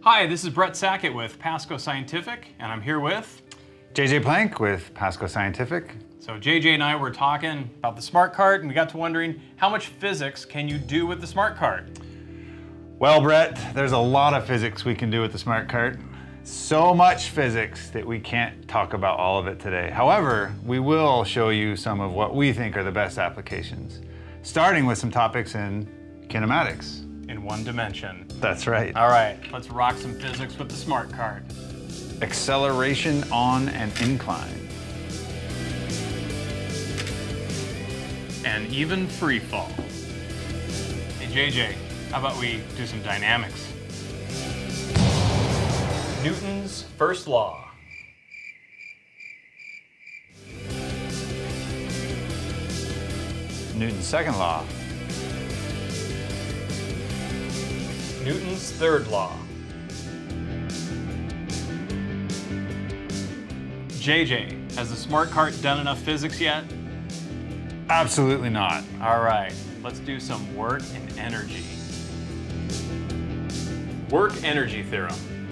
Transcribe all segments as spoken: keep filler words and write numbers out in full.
Hi, this is Brett Sackett with PASCO Scientific, and I'm here with J J Plank with PASCO Scientific. So J J and I were talking about the smart cart, and we got to wondering, how much physics can you do with the smart cart? Well, Brett, there's a lot of physics we can do with the smart cart. So much physics that we can't talk about all of it today. However, we will show you some of what we think are the best applications, starting with some topics in kinematics. In one dimension. That's right. All right, let's rock some physics with the smart cart. Acceleration on an incline. And even free fall. Hey J J, how about we do some dynamics? Newton's first law. Newton's second law. Newton's third law. J J, has the smart cart done enough physics yet? Absolutely not. All right, let's do some work and energy. Work-energy theorem.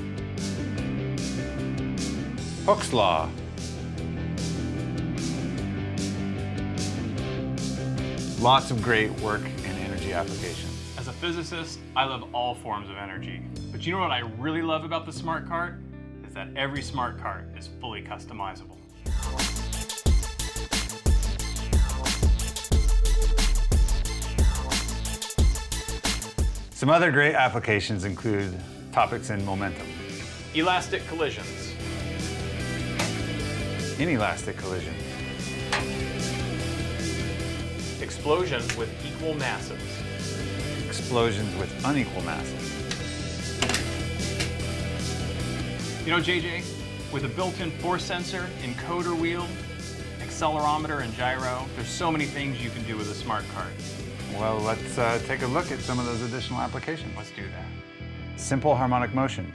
Hooke's law. Lots of great work and energy applications. As a physicist, I love all forms of energy. But you know what I really love about the smart cart? Is that every smart cart is fully customizable. Some other great applications include topics in momentum, Elastic collisions. inelastic collision, Explosions with equal masses. explosions with unequal masses. You know, J J, with a built-in force sensor, encoder wheel, accelerometer, and gyro, there's so many things you can do with a smart cart. Well, let's uh, take a look at some of those additional applications. Let's do that. Simple harmonic motion.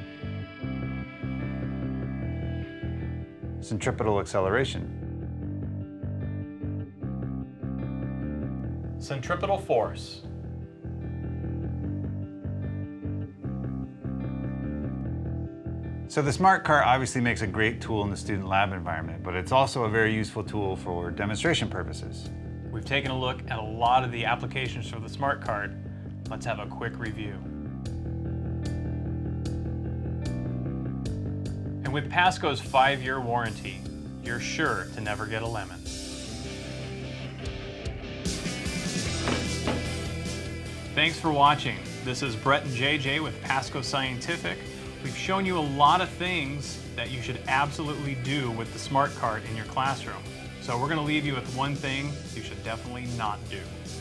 Centripetal acceleration. Centripetal force. So the smart cart obviously makes a great tool in the student lab environment, but it's also a very useful tool for demonstration purposes. We've taken a look at a lot of the applications for the smart cart. Let's have a quick review. And with PASCO's five-year warranty, you're sure to never get a lemon. Thanks for watching. This is Brett and J J with PASCO Scientific. We've shown you a lot of things that you should absolutely do with the smart cart in your classroom. So we're going to leave you with one thing you should definitely not do.